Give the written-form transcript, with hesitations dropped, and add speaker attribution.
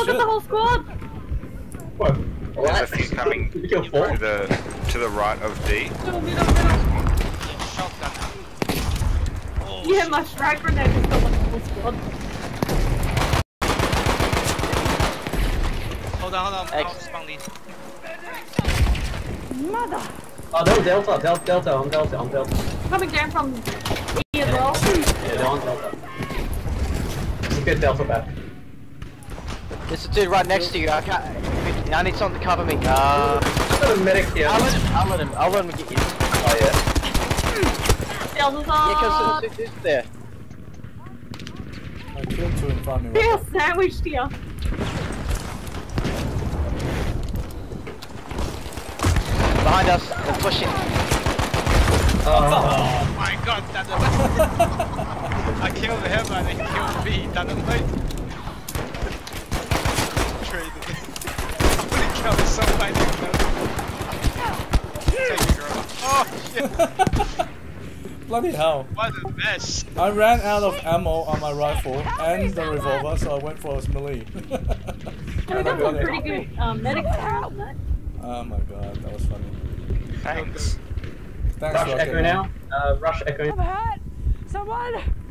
Speaker 1: look at the whole squad!
Speaker 2: What?
Speaker 3: There's a few coming to the right of D.
Speaker 1: Yeah, my strike grenade has got like the whole squad.
Speaker 4: Hold on, I'll spawn these.
Speaker 1: Mother!
Speaker 2: Oh, no, Delta, on Delta.
Speaker 1: Coming down from E as well.
Speaker 2: Yeah, they're on Delta. Let's get Delta back.
Speaker 5: There's a dude right next to you. I can't. I need someone to cover me.
Speaker 2: I've got a medic here.
Speaker 5: I'll let him get you.
Speaker 2: Oh, yeah.
Speaker 1: Delta's on!
Speaker 5: Yeah, because there's a dude there.
Speaker 6: I killed two in front of me.
Speaker 1: They're sandwiched here.
Speaker 5: Behind us, they're pushing.
Speaker 4: Oh my god, dynamite! I killed him and he killed me, dynamite! Traded it. I'm gonna kill him so much. Take it, girl. Oh shit!
Speaker 6: Bloody hell.
Speaker 4: What a mess!
Speaker 6: I ran out of ammo on my rifle and the revolver, so I went for a melee.
Speaker 1: We got some pretty good medics around that.
Speaker 6: Oh my god, that was funny.
Speaker 3: Thanks.
Speaker 6: Thanks,
Speaker 2: Rush Echo now. Rush Echo.
Speaker 1: I'm hurt! Someone!